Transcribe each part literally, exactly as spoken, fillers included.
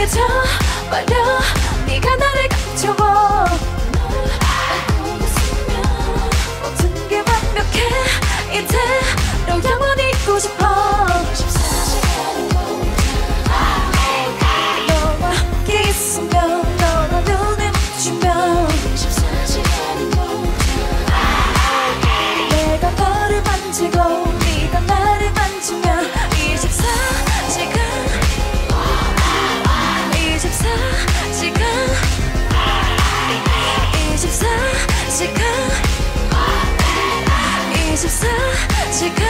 당해져 버려 네가 나를 감춰워 모든 게 완벽해 이대로 영원히 있고 싶어 너와 함께 있으면 너와 눈을 맞추면 내가 너를 만지고 네가 나를 만지면 이십사 시간 이십사 시간 이십사 시간 이십사 시간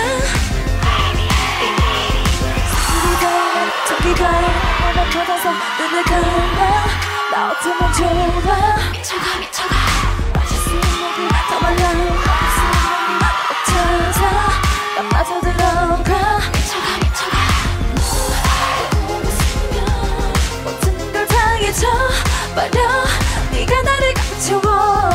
저기가 너만 찾아서 눈을 감아 나 어쩌면 좋아 미쳐가 미쳐가 맛있는 목이 더 말라 맛있는 목이 찾아 나 빠져들어가 미쳐가 미쳐가 모든 걸 당해줘 버려 네가 나를 감춰워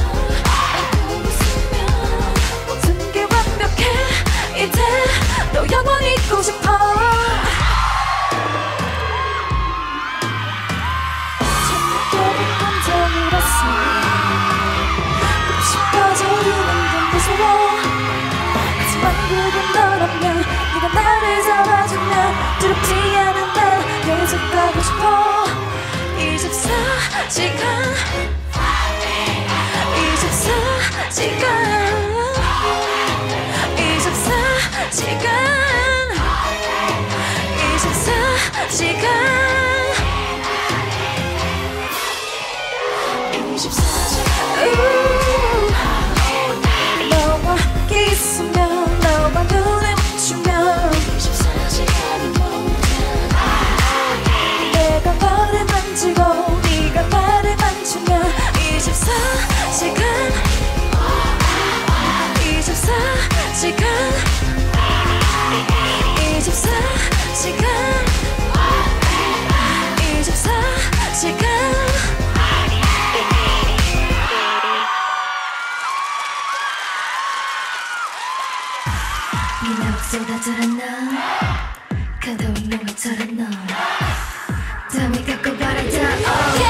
모든 게 완벽해 이대로 영원히 있고 싶어 처음부터 감정이랐어 끝없이 빠져드는 건 무서워 하지만 그건 너라면 네가 나를 잡아주면 두렵지 않은 날 계속 가고 싶어 이십사 시간 이십사 시간 이십사 시간 이십사 시간 이십사 시간 너와 함께 있으면 너와 눈을 맞추면 이십사 시간이 모든 내가 너를 만지고 네가 나를 만지면 이십사 시간 이십사 시간 이십사 시간 이십사 시간 비나 쏟아져란 너 가둬인 몸처럼 너 담이 갖고 바라자 oh.